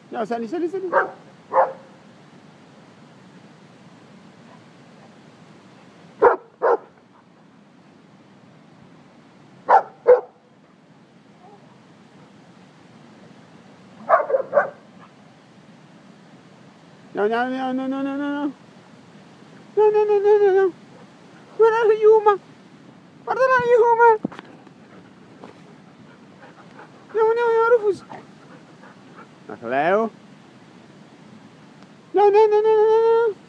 No, sali, sali, sali. No, no, no, no, no, no, no, no. No, no, no, no, no, no. Guarda la Yuma. Guarda la Yuma. No, no, no, Rufus. No, Cleo. No, no, no, no, no, no.